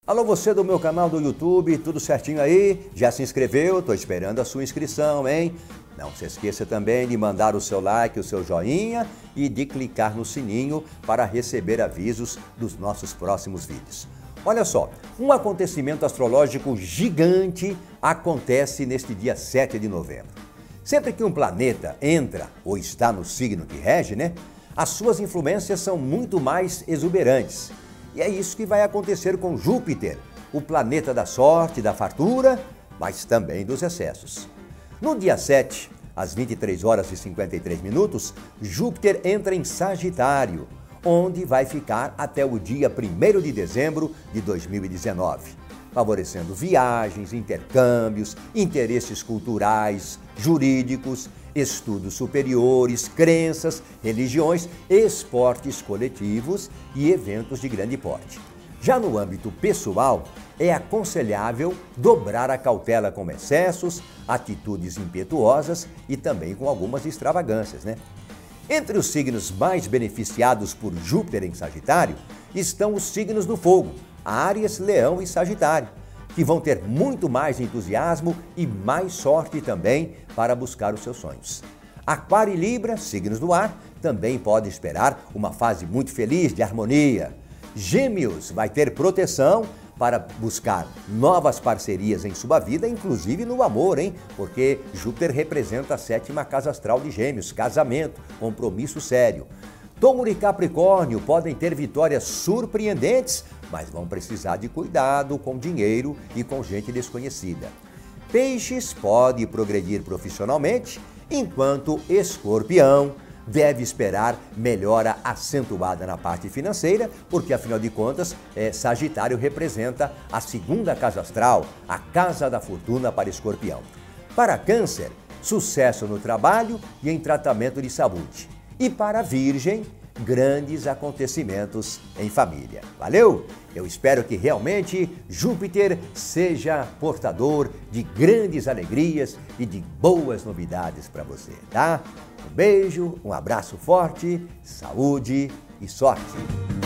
Alô, você do meu canal do YouTube, tudo certinho aí? Já se inscreveu? Tô esperando a sua inscrição, hein? Não se esqueça também de mandar o seu like, o seu joinha e de clicar no sininho para receber avisos dos nossos próximos vídeos. Olha só, um acontecimento astrológico gigante acontece neste dia 7 de novembro. Sempre que um planeta entra ou está no signo que rege, as suas influências são muito mais exuberantes. E é isso que vai acontecer com Júpiter, o planeta da sorte, da fartura, mas também dos excessos. No dia 7, às 23 horas e 53 minutos, Júpiter entra em Sagitário, onde vai ficar até o dia 1º de dezembro de 2019, favorecendo viagens, intercâmbios, interesses culturais, jurídicos, estudos superiores, crenças, religiões, esportes coletivos e eventos de grande porte. Já no âmbito pessoal, é aconselhável dobrar a cautela com excessos, atitudes impetuosas e também com algumas extravagâncias, Entre os signos mais beneficiados por Júpiter em Sagitário estão os signos do fogo, Áries, Leão e Sagitário, que vão ter muito mais entusiasmo e mais sorte também para buscar os seus sonhos. Aquário e Libra, signos do ar, também podem esperar uma fase muito feliz de harmonia. Gêmeos vai ter proteção para buscar novas parcerias em sua vida, inclusive no amor, Porque Júpiter representa a 7ª casa astral de Gêmeos, casamento, compromisso sério. Touro e Capricórnio podem ter vitórias surpreendentes, mas vão precisar de cuidado com dinheiro e com gente desconhecida. Peixes pode progredir profissionalmente, enquanto Escorpião deve esperar melhora acentuada na parte financeira, porque afinal de contas, Sagitário representa a 2ª casa astral, a casa da fortuna para Escorpião. Para Câncer, sucesso no trabalho e em tratamento de saúde. E para Virgem, grandes acontecimentos em família. Valeu? Eu espero que realmente Júpiter seja portador de grandes alegrias e de boas novidades para você, tá? Um beijo, um abraço forte, saúde e sorte!